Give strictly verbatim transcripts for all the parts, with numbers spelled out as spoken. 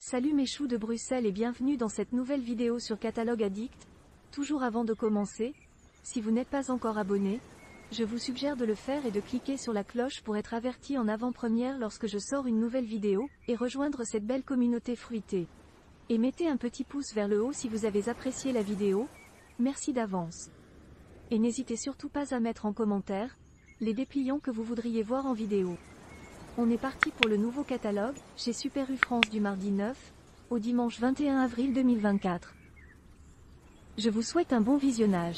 Salut mes choux de Bruxelles et bienvenue dans cette nouvelle vidéo sur Catalogue Addict. Toujours avant de commencer, si vous n'êtes pas encore abonné, je vous suggère de le faire et de cliquer sur la cloche pour être averti en avant-première lorsque je sors une nouvelle vidéo, et rejoindre cette belle communauté fruitée. Et mettez un petit pouce vers le haut si vous avez apprécié la vidéo, merci d'avance. Et n'hésitez surtout pas à mettre en commentaire les dépliants que vous voudriez voir en vidéo. On est parti pour le nouveau catalogue, chez Super U France du mardi neuf au dimanche vingt et un avril deux mille vingt-quatre. Je vous souhaite un bon visionnage.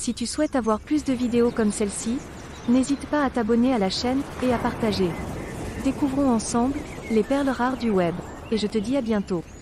Si tu souhaites avoir plus de vidéos comme celle-ci, n'hésite pas à t'abonner à la chaîne, et à partager. Découvrons ensemble, les perles rares du web. Et je te dis à bientôt.